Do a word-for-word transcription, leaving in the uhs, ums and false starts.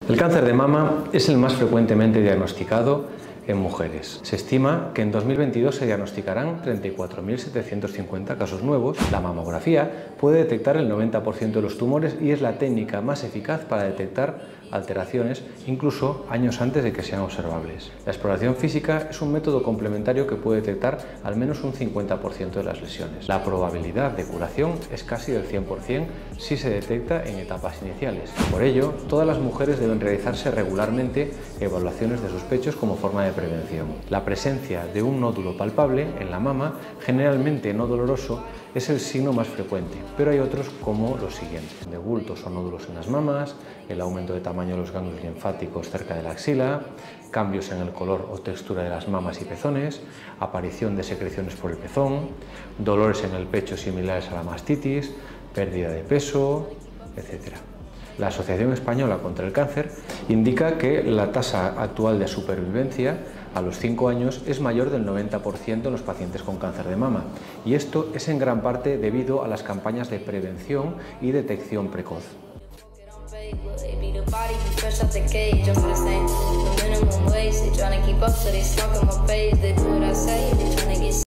El cáncer de mama es el más frecuentemente diagnosticado en mujeres. Se estima que en dos mil veintidós se diagnosticarán treinta y cuatro mil setecientos cincuenta casos nuevos. La mamografía puede detectar el noventa por ciento de los tumores y es la técnica más eficaz para detectar alteraciones incluso años antes de que sean observables. La exploración física es un método complementario que puede detectar al menos un cincuenta por ciento de las lesiones. La probabilidad de curación es casi del cien por cien si se detecta en etapas iniciales. Por ello, todas las mujeres deben realizarse regularmente evaluaciones de sus pechos como forma de prevención. La presencia de un nódulo palpable en la mama, generalmente no doloroso, es el signo más frecuente, pero hay otros como los siguientes: de bultos o nódulos en las mamas, el aumento de tamaño de los ganglios linfáticos cerca de la axila, cambios en el color o textura de las mamas y pezones, aparición de secreciones por el pezón, dolores en el pecho similares a la mastitis, pérdida de peso, etcétera. La Asociación Española contra el Cáncer indica que la tasa actual de supervivencia a los cinco años es mayor del noventa por ciento en los pacientes con cáncer de mama, y esto es en gran parte debido a las campañas de prevención y detección precoz.